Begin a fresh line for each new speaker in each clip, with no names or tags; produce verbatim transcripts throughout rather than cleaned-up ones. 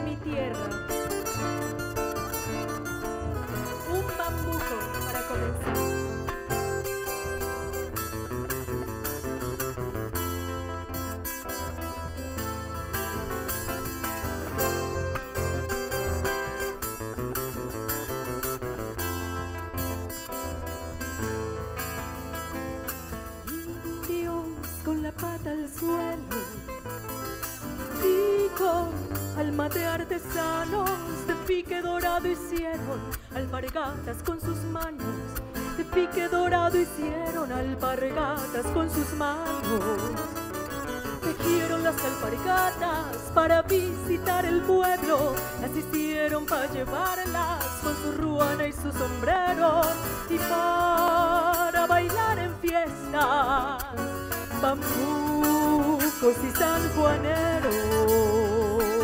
de mi tierra. Un bambuco para comenzar. Con la pata al suelo y con alma de artesanos de pique dorado hicieron alpargatas con sus manos, de pique dorado hicieron alpargatas con sus manos. Tejieron las alpargatas para visitar el pueblo, las hicieron para llevarlas con su ruana y su sombrero y para bailar en fiestas, bambucos y sanjuaneros.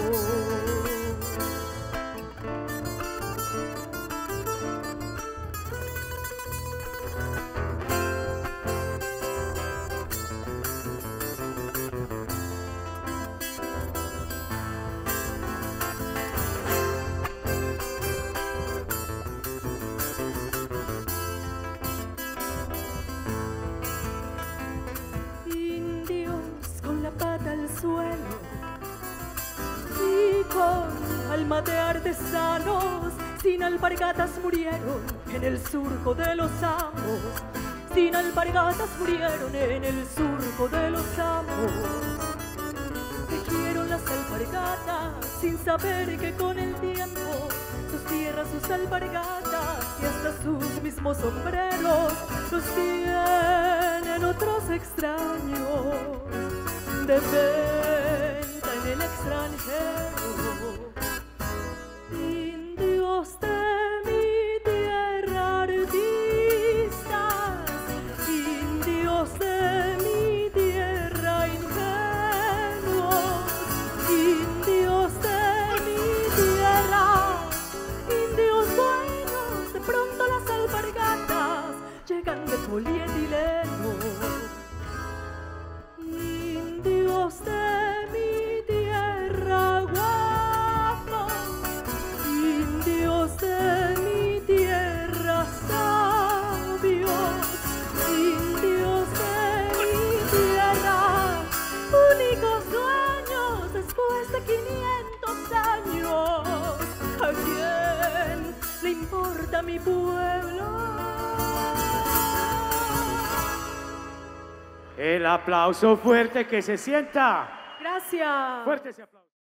Pata al suelo y con alma de artesanos sin alpargatas murieron en el surco de los amos, sin alpargatas murieron en el surco de los amos. Tejieron las alpargatas sin saber que con el tiempo sus tierras, sus alpargatas y hasta sus mismos sombreros los tienen otros extraños de venta en el extranjero. Indios de mi tierra, artistas, indios de mi tierra, ingenuos, indios de mi tierra, indios buenos, de pronto las alpargatas llegan de polietileno. Indios de mi tierra, guapos, indios de mi tierra, sabios, indios de mi tierra, únicos dueños después de quinientos años. ¿A quién le importa mi pueblo?
El aplauso fuerte que se sienta.
Gracias.
Fuerte ese aplauso.